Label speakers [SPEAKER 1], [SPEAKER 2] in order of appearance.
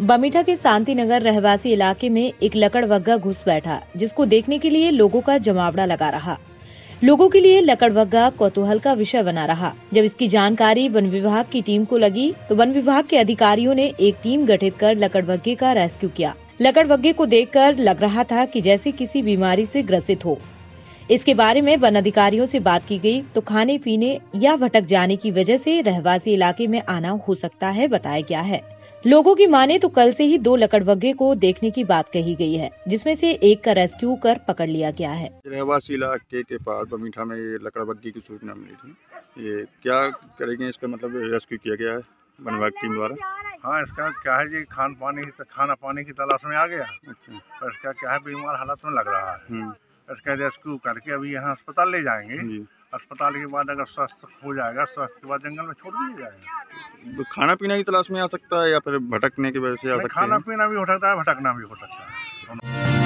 [SPEAKER 1] बमीठा के शांति नगर रहवासी इलाके में एक लकड़बग्गा घुस बैठा, जिसको देखने के लिए लोगों का जमावड़ा लगा रहा। लोगों के लिए लकड़बग्गा कौतूहल का विषय बना रहा। जब इसकी जानकारी वन विभाग की टीम को लगी तो वन विभाग के अधिकारियों ने एक टीम गठित कर लकड़बग्गे का रेस्क्यू किया। लकड़बग्गे को देखकर लग रहा था कि जैसे किसी बीमारी से ग्रसित हो। इसके बारे में वन अधिकारियों से बात की गई तो खाने पीने या भटक जाने की वजह से रहवासी इलाके में आना हो सकता है बताया गया है। लोगों की माने तो कल से ही 2 लकड़बग्गे को देखने की बात कही गई है, जिसमें से एक का रेस्क्यू कर पकड़ लिया गया है।
[SPEAKER 2] रहवासी इलाके के पास बमीठा में ये लकड़बग्गी की सूचना मिली थी। ये क्या करेंगे, इसका मतलब रेस्क्यू किया गया है वन विभाग टीम द्वारा।
[SPEAKER 3] हाँ, इसका क्या है जी, खाना पानी की तलाश में आ गया।
[SPEAKER 2] अच्छा।
[SPEAKER 3] और इसका क्या है, बीमार हालत में लग रहा है। इसका रेस्क्यू करके अभी यहाँ अस्पताल ले जाएंगे। अस्पताल के बाद अगर स्वस्थ हो जाएगा, स्वस्थ के बाद जंगल में छोड़ दिया जाएगा।
[SPEAKER 2] तो खाना पीना की तलाश में आ सकता है या फिर भटकने की वजह से आ सकता है?
[SPEAKER 3] खाना पीना भी हो सकता है, भटकना भी हो सकता है।